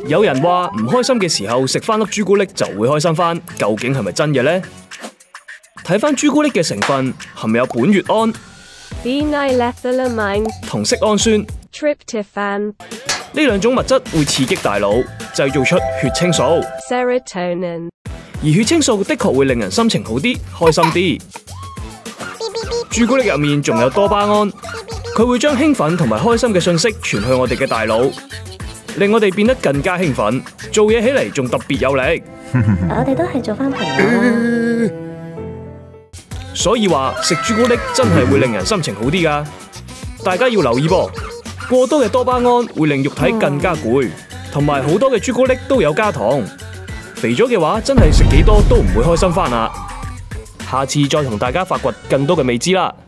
有人話唔開心嘅時候食翻粒朱古力就會開心翻，究竟係咪真嘅呢？睇翻朱古力嘅成分，含有苯乙胺、 phenylethylamine 同色氨酸、 tryptophan 呢兩種物質會刺激大腦，製造出血清素。 serotonin 而血清素的確會令人心情好啲、開心啲。朱古力入面仲有多巴胺，佢會將興奮同埋開心嘅訊息傳去我哋嘅大腦，令我哋變得更加興奮，做嘢起嚟仲特別有力。 我哋都係做翻朋友。 所以話食朱古力真係會令人心情好啲㗎，大家要留意噃。過多嘅多巴胺會令肉體更加攰，同埋好多嘅朱古力都有加糖。肥咗嘅話，真係食幾多都唔會開心返啦。下次再同大家發掘更多嘅未知啦。